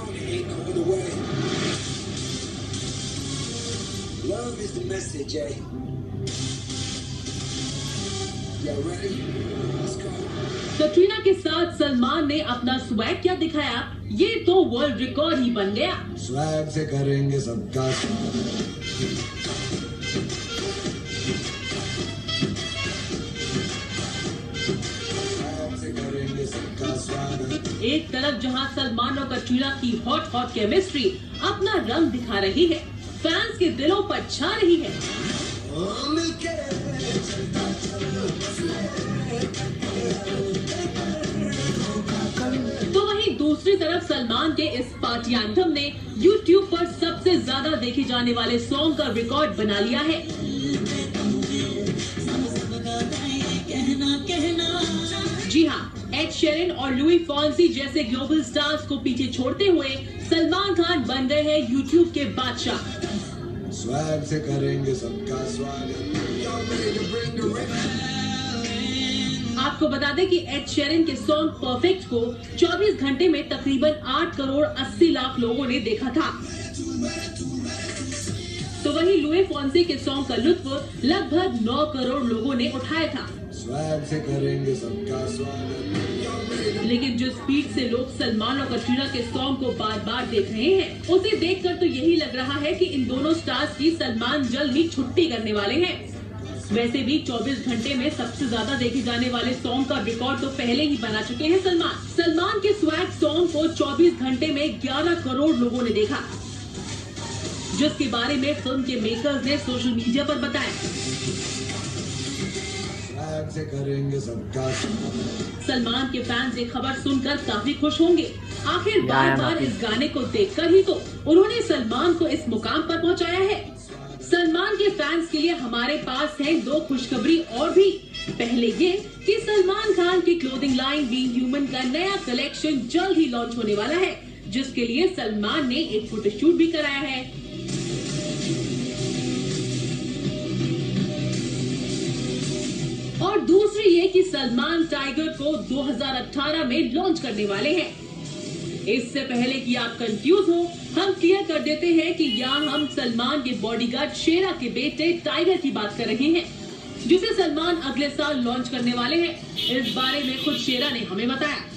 on, it ain't no other way. Love is the message, eh? Y'all ready? Let's go. Katrina के साथ सलमान ने अपना swag क्या दिखाया, ये तो वर्ल्ड रिकॉर्ड ही बन गया। स्वैग से करेंगे सबका स्वागत। एक तरफ जहां सलमान और कटरीना की हॉट केमिस्ट्री अपना रंग दिखा रही है, फैंस के दिलों पर छा रही है, तो वहीं दूसरी तरफ सलमान के इस पार्टी एंथम ने YouTube पर सबसे ज्यादा देखे जाने वाले सॉन्ग का रिकॉर्ड बना लिया है। जी हाँ, एड शेरन और लुई फॉन्सी जैसे ग्लोबल स्टार्स को पीछे छोड़ते हुए सलमान खान बन गए हैं YouTube के बादशाह। स्वैग से करेंगे सबका स्वागत। आपको बता दें कि एड शेरन के सॉन्ग परफेक्ट को 24 घंटे में तकरीबन 8 करोड़ 80 लाख लोगों ने देखा था, तो वहीं लुई फॉन्सी के सॉन्ग का लुत्फ लगभग 9 करोड़ लोगों ने उठाया था। स्वैग से करेंगे सबका स्वागत। लेकिन जो स्पीड से लोग सलमान और कटरीना के सॉन्ग को बार बार देख रहे हैं, उसे देखकर तो यही लग रहा है कि इन दोनों स्टार्स की सलमान जल्द ही छुट्टी करने वाले हैं। वैसे भी 24 घंटे में सबसे ज्यादा देखे जाने वाले सॉन्ग का रिकॉर्ड तो पहले ही बना चुके हैं सलमान के स्वैग सॉन्ग को 24 घंटे में 11 करोड़ लोगों ने देखा, जिसके बारे में फिल्म के मेकर्स ने सोशल मीडिया पर बताया। से करेंगे सबका। सलमान के फैंस ये खबर सुनकर काफी खुश होंगे। आखिर बार इस गाने को देखकर ही तो उन्होंने सलमान को इस मुकाम पर पहुंचाया है। सलमान के फैंस के लिए हमारे पास है 2 खुशखबरी और भी। पहले ये कि सलमान खान की क्लोथिंग लाइन बी ह्यूमन का नया कलेक्शन जल्द ही लॉन्च होने वाला है, जिसके लिए सलमान ने एक फोटोशूट भी कराया है। और दूसरी ये कि सलमान टाइगर को 2018 में लॉन्च करने वाले हैं। इससे पहले कि आप कंफ्यूज हो, हम क्लियर कर देते हैं कि यहाँ हम सलमान के बॉडीगार्ड शेरा के बेटे टाइगर की बात कर रहे हैं, जिसे सलमान अगले साल लॉन्च करने वाले हैं। इस बारे में खुद शेरा ने हमें बताया।